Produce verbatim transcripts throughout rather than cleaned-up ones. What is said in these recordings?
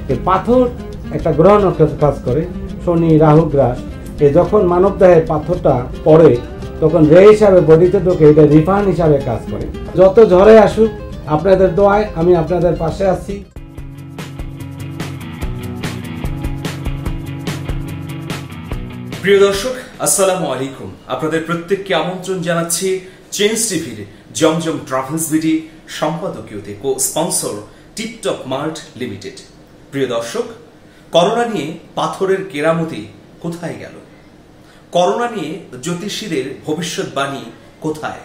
পাথর একটা গ্রহ নক্ষত্র কাজ করে, শনি রাহু গ্রাস, এ যখন মানব দেহে পাথরটা পড়ে তখন রে হিসাবে বডিতে ঢোকে, এটা রিফান্ড হিসাবে কাজ করে। যত ঝড়ে আসুক আপনাদের দোয়ায় আমি আপনাদের পাশে আছি। প্রিয় দর্শক, আসসালামু আলাইকুম। আপনাদের প্রত্যেককে আমন্ত্রণ জানাচ্ছি চেঞ্জ টিভির জমজম ট্রাভেলস বিডি সম্পাদকীয়তে co sponsor tiptop mart limited. প্রিয় দর্শক, করোনা নিয়ে পাথরের কেরামতি কোথায় গেল? করোনা নিয়ে জ্যোতিষীদের ভবিষ্যৎবাণী কোথায়?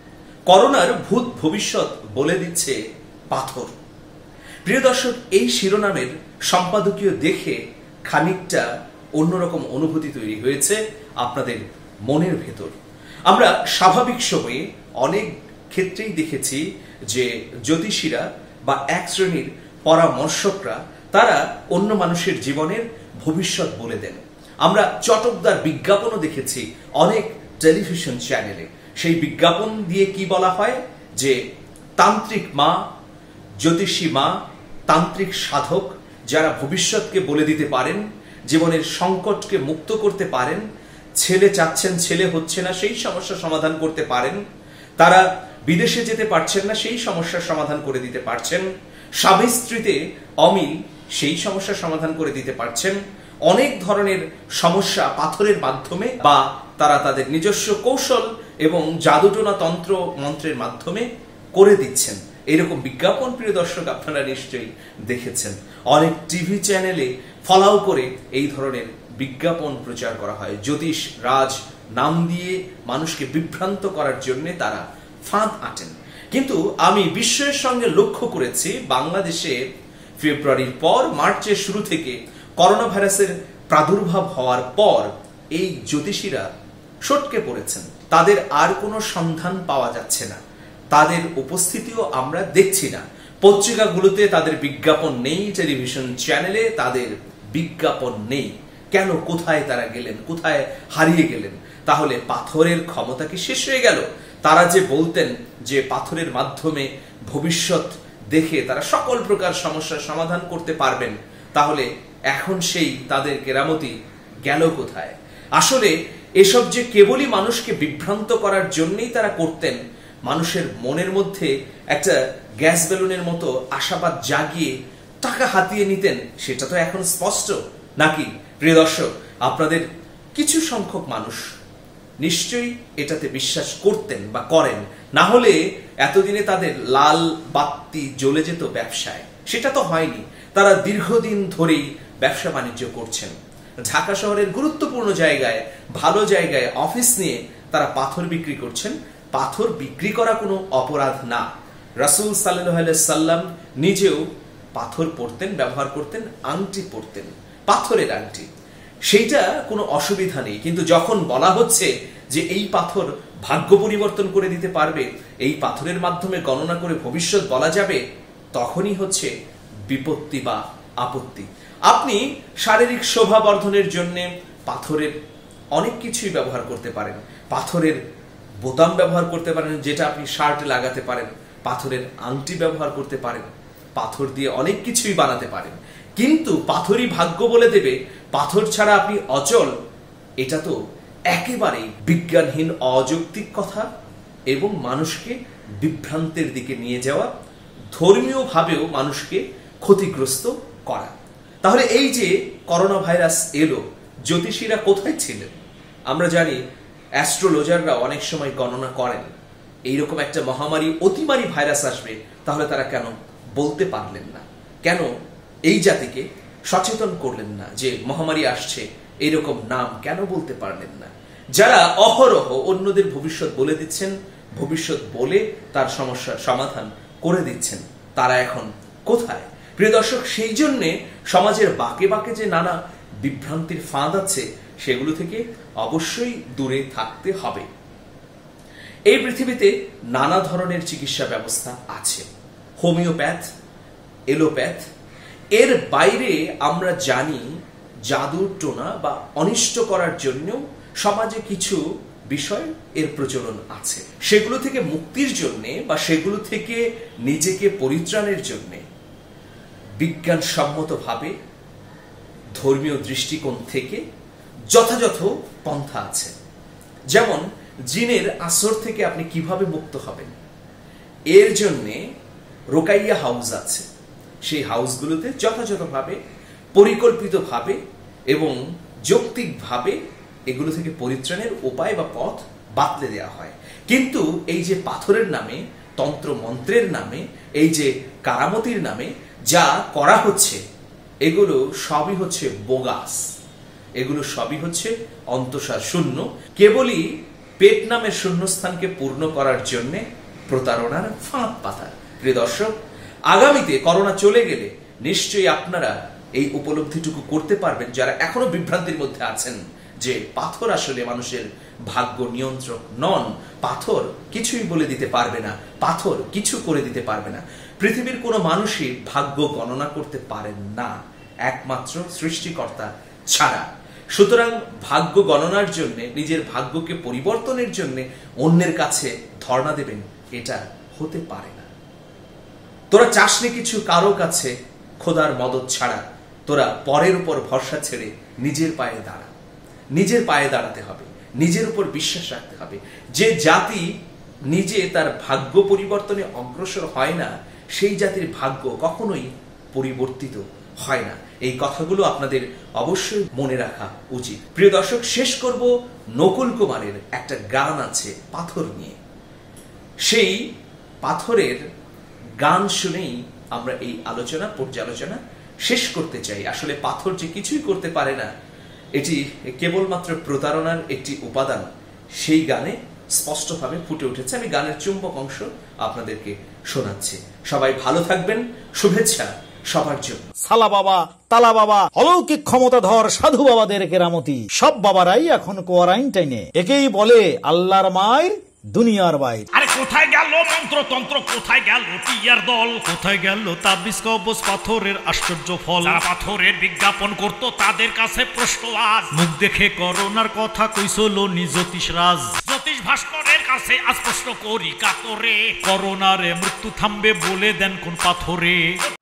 করোনার ভূত ভবিষ্যৎ বলে দিচ্ছে পাথর। প্রিয় দর্শক, এই শিরোনামের সম্পাদকীয় দেখে খানিকটা অন্যরকম অনুভূতি তৈরি হয়েছে আপনাদের মনের ভেতর। আমরা স্বাভাবিক সময়ে অনেক ক্ষেত্রেই দেখেছি যে জ্যোতিষীরা বা এক শ্রেণীর পরামর্শকরা তারা অন্য মানুষের জীবনের ভবিষ্যৎ বলে দেন। আমরা চটকদার বিজ্ঞাপনও দেখেছি অনেক টেলিভিশন চ্যানেলে। সেই বিজ্ঞাপন দিয়ে কি বলা হয় যে তান্ত্রিক মা, জ্যোতিষী মা, তান্ত্রিক সাধক যারা ভবিষ্যৎকে বলে দিতে পারেন, জীবনের সংকটকে মুক্ত করতে পারেন, ছেলে চাচ্ছেন ছেলে হচ্ছে না সেই সমস্যা সমাধান করতে পারেন, তারা বিদেশে যেতে পারছেন না সেই সমস্যার সমাধান করে দিতে পারছেন, স্বামী স্ত্রীতে অমিল সেই সমস্যার সমাধান করে দিতে পারছেন, অনেক ধরনের সমস্যা পাথরের মাধ্যমে বা তারা তাদের নিজস্ব কৌশল এবং জাদুটোনা তন্ত্র মন্ত্রের মাধ্যমে করে দিচ্ছেন। এরকম বিজ্ঞাপন প্রিয় দর্শক আপনারা নিশ্চয়ই দেখেছেন। অনেক টিভি চ্যানেলে ফলাও করে এই ধরনের বিজ্ঞাপন প্রচার করা হয়। জ্যোতিষ রাজ নাম দিয়ে মানুষকে বিভ্রান্ত করার জন্য তারা ফাঁদ আঁটেন। কিন্তু আমি বিস্ময়ের সঙ্গে লক্ষ্য করেছি বাংলাদেশে ফেব্রুয়ারির পর মার্চের শুরু থেকে করোনা ভাইরাসের প্রাদুর্ভাব হওয়ার পর এই জ্যোতিষীরা সটকে পড়েছেন। তাদের আর কোনো সন্ধান পাওয়া যাচ্ছে না, তাদের উপস্থিতিও আমরা দেখছি না। পত্রিকাগুলোতে তাদের বিজ্ঞাপন নেই, টেলিভিশন চ্যানেলে তাদের বিজ্ঞাপন নেই। কেন? কোথায় তারা গেলেন? কোথায় হারিয়ে গেলেন? তাহলে পাথরের ক্ষমতা কি শেষ হয়ে গেল? তারা যে বলতেন যে পাথরের মাধ্যমে ভবিষ্যৎ দেখে তারা সকল প্রকার সমস্যার সমাধান করতে পারবেন, তাহলে এখন সেই তাদের কেরামতি গেল কোথায়? আসলে এসব যে কেবলই মানুষকে বিভ্রান্ত করার জন্যই তারা করতেন, মানুষের মনের মধ্যে একটা গ্যাস বেলুনের মতো আশাবাদ জাগিয়ে টাকা হাতিয়ে নিতেন, সেটা তো এখন স্পষ্ট নাকি? প্রিয় দর্শক, আপনাদের কিছু সংখ্যক মানুষ নিশ্চয়ই এটাতে বিশ্বাস করতেন বা করেন, না হলে এতদিনে তাদের লাল বাতি জ্বলে যেত ব্যবসায়। সেটা তো হয়নি। তারা দীর্ঘদিন ধরেই ব্যবসা বাণিজ্য করছেন। ঢাকা শহরের গুরুত্বপূর্ণ জায়গায়, ভালো জায়গায় অফিস নিয়ে তারা পাথর বিক্রি করছেন। পাথর বিক্রি করা কোনো অপরাধ না। রাসূল সাল্লাল্লাহু আলাইহি সাল্লাম নিজেও পাথর পরতেন, ব্যবহার করতেন, আংটি পরতেন, পাথরের আংটি। সেইটা কোনো অসুবিধা নেই। কিন্তু যখন বলা হচ্ছে যে এই পাথর ভাগ্য পরিবর্তন করে দিতে পারবে, এই পাথরের মাধ্যমে গণনা করে ভবিষ্যৎ বলা যাবে, তখনই হচ্ছে বিপত্তি বা আপত্তি। আপনি শারীরিক শোভা বর্ধনের জন্য পাথরের অনেক কিছুই ব্যবহার করতে পারেন। পাথরের বোতাম ব্যবহার করতে পারেন, যেটা আপনি শার্টে লাগাতে পারেন। পাথরের আংটি ব্যবহার করতে পারেন। পাথর দিয়ে অনেক কিছুই বানাতে পারেন। কিন্তু পাথরই ভাগ্য বলে দেবে, পাথর ছাড়া আপনি অচল, এটা তো একেবারেই বিজ্ঞানহীন অযৌক্তিক কথা এবং মানুষকে বিভ্রান্তের দিকে নিয়ে যাওয়া, ধর্মীয় ভাবেও মানুষকে ক্ষতিগ্রস্ত করা। তাহলে এই যে করোনা ভাইরাস এলো, জ্যোতিষীরা কোথায় ছিলেন? আমরা জানি অ্যাস্ট্রোলজাররা অনেক সময় গণনা করেন এইরকম একটা মহামারী, অতিমারী ভাইরাস আসবে, তাহলে তারা কেন বলতে পারলেন না? কেন এই জাতিকে সচেতন করলেন না যে মহামারী আসছে? এইরকম নাম কেন বলতে পারলেন না? যারা অহরহ অন্যদের ভবিষ্যৎ বলে দিচ্ছেন, ভবিষ্যৎ বলে তার সমস্যার সমাধান করে দিচ্ছেন, তারা এখন কোথায়? প্রিয় দর্শক, সেই জন্যে সমাজের বাঁকে বাঁকে যে নানা বিভ্রান্তির ফাঁদ আছে, সেগুলো থেকে অবশ্যই দূরে থাকতে হবে। এই পৃথিবীতে নানা ধরনের চিকিৎসা ব্যবস্থা আছে। হোমিওপ্যাথ, এলোপ্যাথ, এর বাইরে আমরা জানি জাদুর টোনা বা অনিষ্ট করার জন্য সমাজে কিছু বিষয় এর প্রচলন আছে। সেগুলো থেকে মুক্তির জন্য বা সেগুলো থেকে নিজেকে পরিত্রাণের জন্য বিজ্ঞানসম্মতভাবে ধর্মীয় দৃষ্টিকোণ থেকে যথাযথ পন্থা আছে। যেমন জিনের আসর থেকে আপনি কিভাবে মুক্ত হবেন, এর জন্যে রোকাইয়া হাউস আছে। সেই হাউসগুলোতে যথাযথভাবে পরিকল্পিতভাবে এবং যৌক্তিকভাবে এগুলো থেকে পরিত্রাণের উপায় বা পথ বাতলে দেওয়া হয়। কিন্তু এই যে পাথরের নামে, তন্ত্র মন্ত্রের নামে, এই যে কারামতির নামে যা করা হচ্ছে, এগুলো সবই হচ্ছে বোগাস, এগুলো সবই হচ্ছে অন্তঃসার শূন্য, কেবলই পেট নামের শূন্যস্থানকে পূর্ণ করার জন্য প্রতারণার ফাঁদ পাতা। প্রিয় দর্শক, আগামীতে করোনা চলে গেলে নিশ্চয়ই আপনারা এই উপলব্ধিটুকু করতে পারবেন, যারা এখনো বিভ্রান্তির মধ্যে আছেন যে পাথর আসলে মানুষের ভাগ্য নিয়ন্ত্রক নন, পাথর কিছুই বলে দিতে পারবে না, পাথর কিছু করে দিতে পারবে না। পৃথিবীর কোনো মানুষই ভাগ্য গণনা করতে পারেন না, একমাত্র সৃষ্টিকর্তা ছাড়া। সুতরাং ভাগ্য গণনার জন্য, নিজের ভাগ্যকে পরিবর্তনের জন্য অন্যের কাছে ধর্ণা দেবেন, এটা হতে পারে না। তোরা চাসনি কিছু কারো কাছে খোদার মদত ছাড়া, তোরা পরের উপর ভরসা ছেড়ে নিজের পায়ে দাঁড়া। নিজের পায়ে দাঁড়াতে হবে, নিজের উপর বিশ্বাস রাখতে হবে। যে জাতি নিজে তার ভাগ্য পরিবর্তনে অগ্রসর হয় না, সেই জাতির ভাগ্য কখনোই পরিবর্তিত হয় না। এই কথাগুলো আপনাদের অবশ্যই মনে রাখা উচিত। প্রিয় দর্শক, শেষ করব নকুল কুমারের একটা গান আছে পাথর নিয়ে। সেই পাথরের গান শুনেই আমরা এই আলোচনা, পর্যালোচনা শেষ করতে চাই। আসলে পাথর যে কিছুই করতে পারে না, এটি কেবলমাত্র প্রতারণার একটি উপাদান, সেই গানে স্পষ্টভাবে ফুটে উঠেছে। আমি গানের চুম্বক অংশ আপনাদেরকে শোনাচ্ছি। সবাই ভালো থাকবেন, শুভেচ্ছা সবার জন্য। সালা বাবা, তালা বাবা, অলৌকিক ক্ষমতাধর সাধু বাবাদের কেরামতি, সব বাবারাই এখন কোয়ারাইন্টাইনে। একেই বলে আল্লাহর মায়ের দুনিয়ার বাইর। আরে কোথায় গেল মন্ত্রতন্ত্র, কোথায় গেল টিয়ার দল, কোথায় গেল তাবিজ কবজ পাথরের আশ্চর্য ফল? যারা পাথরের বিজ্ঞাপন করত তাদের কাছে প্রশ্ন আজ, মুখ দেখে করোনার কথা কইছিল নি জ্যোতিষ রাজ। জ্যোতিষ ভাস্করের কাছে আজ প্রশ্ন করি কাতরে, করোনারে মৃত্যু থামবে বলে দেন কোন পাথরে?